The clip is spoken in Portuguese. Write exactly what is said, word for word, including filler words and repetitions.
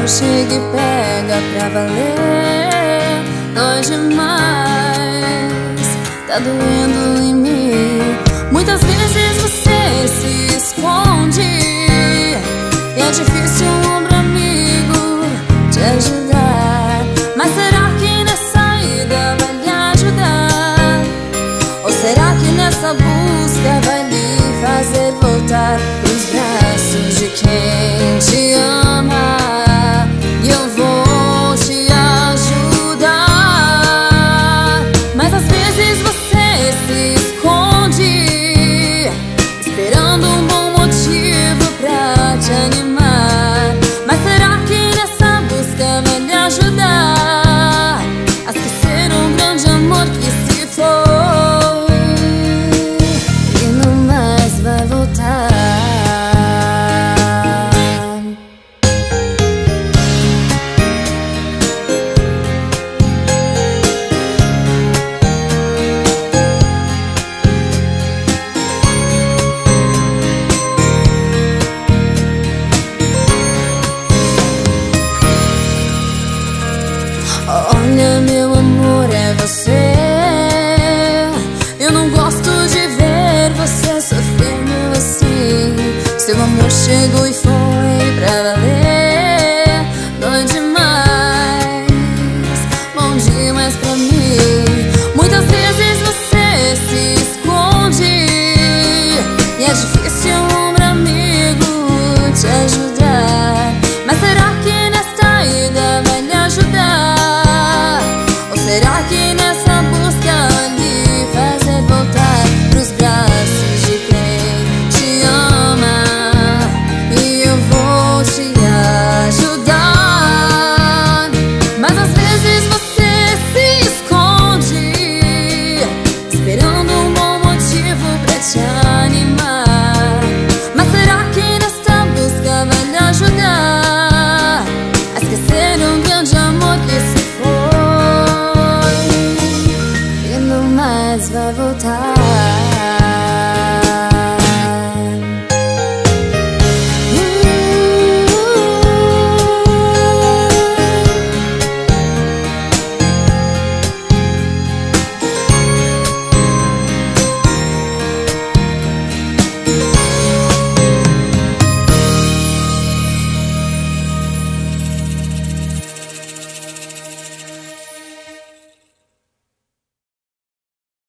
chega e pega pra valer. Dói demais, tá doendo em mim. Muitas vezes você se esconde e é difícil um ombro amigo te ajudar. Mas será que nessa ida vai lhe ajudar? Ou será que nessa busca vai lhe fazer voltar pros braços de quem te ama? E eu vou te ajudar. Mas às vezes você se esconde esperando um bom motivo pra te animar. Mas será que nessa busca vai lhe ajudar a esquecer um grande amor que se foi e não mais vai voltar? Olha, meu amor, é você. Eu não gosto de ver você sofrendo assim. Seu amor chegou e foi pra valer. Dói demais, bom demais pra mim. Muitas vezes você se esconde e é difícil um ombro amigo te ajudar. Mas será que nesta ida vai lhe ajudar? Será que nessa busca lhe fazer voltar pros braços de quem te ama? E eu vou te ajudar. Mas às vezes você se esconde esperando um bom motivo pra te animar. Mas será que nessa busca vai lhe ajudar a esquecer um